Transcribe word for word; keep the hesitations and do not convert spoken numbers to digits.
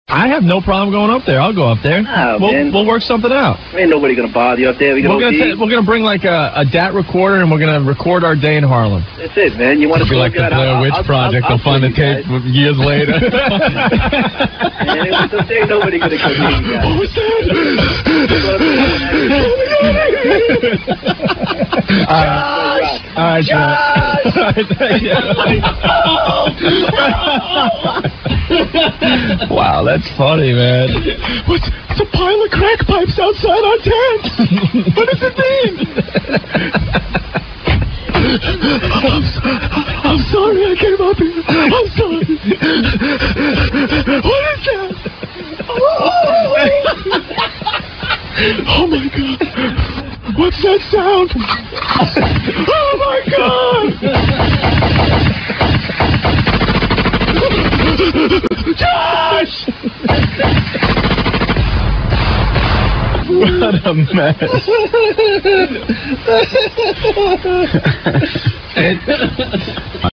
I have no problem going up there. I'll go up there. Oh, we'll, man. we'll work something out. Ain't nobody gonna bother you up there. We We're gonna, t we're gonna bring like a, a D A T recorder and we're gonna record our day in Harlem. That's it, man. You want to be like the Blair Witch Project. They'll find the tape years later. Man, ain't nobody gonna come in, guys. What was that? All right, Josh! All right, wow, that's funny, man. What's, what's a pile of crack pipes outside our tent? What does it mean? I'm, so, I'm sorry I came up here. I'm sorry. What is that? Oh, my God. What's that sound? Oh, my God! Josh! What a mess.